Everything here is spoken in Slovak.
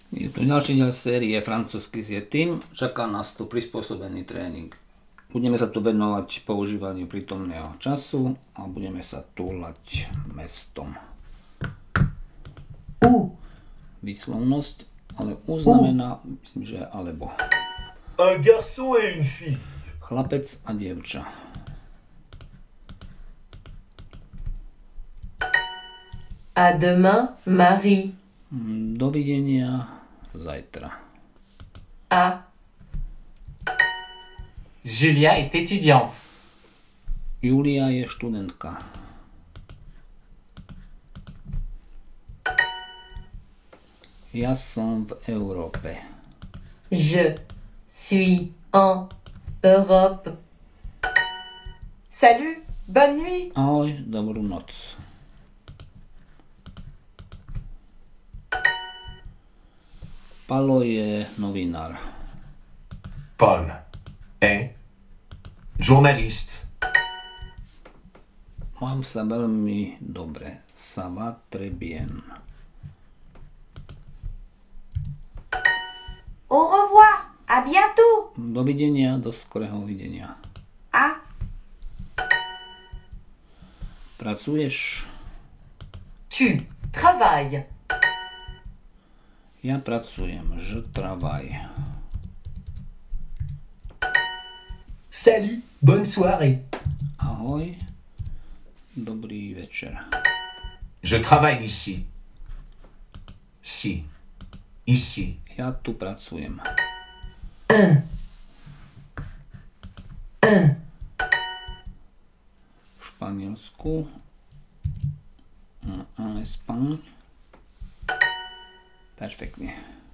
Je tu ďalší diel série Francúzsky s Yetim. Čaká nás tu prispôsobený tréning. Budeme sa tu venovať používaniu prítomného času a budeme sa túlať mestom. Výslovnosť, ale U znamená, myslím, že alebo. Un garçon et une fille. Chlapec a dievča. À demain, Marie. Dovidenia zajtra. À Julia est étudiante. Julia je študentka. Ja som v Európe. je suis en Europe. Salut, bonne nuit. Ahoj, dobrú noc. Palo je novinár. Paul est journaliste. Mám sa veľmi dobre. Ça va très bien. Au revoir, à bientôt. Dovidenia, do skorého videnia. À Pracuješ? Tu travailles. Ja pracujem. Je travaille. Salut, bonne soirée. Ahoj. Dobrý večer. Je travaille ici. Si. Ici. Ja tu pracujem. V Španielsku. En Espagne. Perfektne.